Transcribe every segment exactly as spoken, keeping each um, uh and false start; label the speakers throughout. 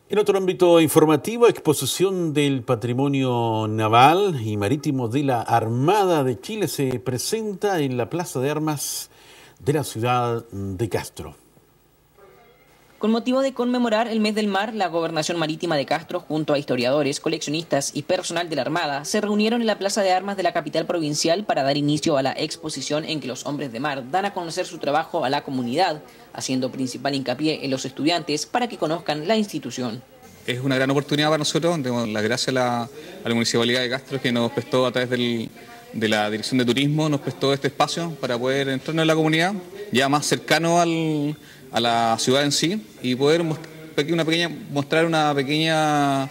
Speaker 1: En otro ámbito informativo, exposición del patrimonio naval y marítimo de la Armada de Chile se presenta en la Plaza de Armas de la ciudad de Castro.
Speaker 2: Con motivo de conmemorar el mes del mar, la Gobernación Marítima de Castro, junto a historiadores, coleccionistas y personal de la Armada, se reunieron en la Plaza de Armas de la capital provincial para dar inicio a la exposición en que los hombres de mar dan a conocer su trabajo a la comunidad, haciendo principal hincapié en los estudiantes para que conozcan la institución.
Speaker 3: Es una gran oportunidad para nosotros, damos las gracias a la, a la Municipalidad de Castro que nos prestó a través del, de la Dirección de Turismo, nos prestó este espacio para poder entrarnos en la comunidad, ya más cercano al, a la ciudad en sí y poder una pequeña, mostrar una pequeña,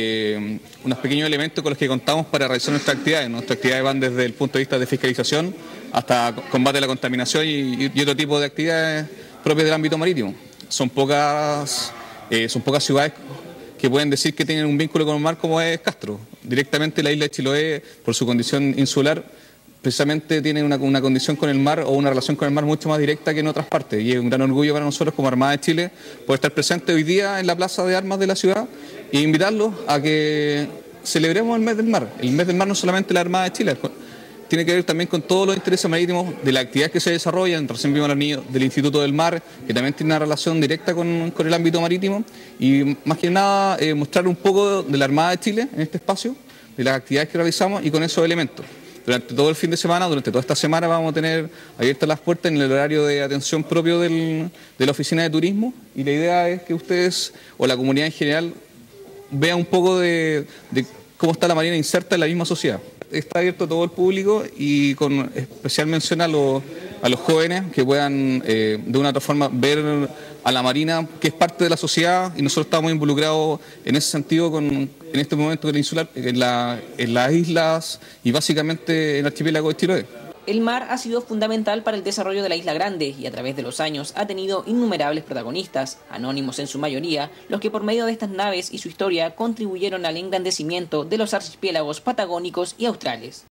Speaker 3: eh, unos pequeños elementos con los que contamos para realizar nuestras actividades. Nuestras actividades van desde el punto de vista de fiscalización hasta combate a la contaminación y, y otro tipo de actividades propias del ámbito marítimo. Son pocas, eh, son pocas ciudades que pueden decir que tienen un vínculo con el mar como es Castro. Directamente la isla de Chiloé, por su condición insular, precisamente tiene una, una condición con el mar o una relación con el mar mucho más directa que en otras partes. Y es un gran orgullo para nosotros como Armada de Chile poder estar presente hoy día en la Plaza de Armas de la ciudad e invitarlos a que celebremos el mes del mar. El mes del mar no solamente la Armada de Chile, tiene que ver también con todos los intereses marítimos de las actividades que se desarrollan. Recién vimos a los niños del Instituto del Mar, que también tiene una relación directa con, con el ámbito marítimo. Y más que nada, eh, mostrar un poco de la Armada de Chile en este espacio, de las actividades que realizamos y con esos elementos. Durante todo el fin de semana, durante toda esta semana, vamos a tener abiertas las puertas en el horario de atención propio del, de la Oficina de Turismo. Y la idea es que ustedes, o la comunidad en general, vean un poco de, de cómo está la Marina inserta en la misma sociedad. Está abierto a todo el público y con especial mención a los, a los jóvenes que puedan eh, de una u otra forma ver a la Marina, que es parte de la sociedad y nosotros estamos involucrados en ese sentido con, en este momento del insular, en, la, en las islas y básicamente en el archipiélago de Chiloé.
Speaker 2: El mar ha sido fundamental para el desarrollo de la Isla Grande y a través de los años ha tenido innumerables protagonistas, anónimos en su mayoría, los que por medio de estas naves y su historia contribuyeron al engrandecimiento de los archipiélagos patagónicos y australes.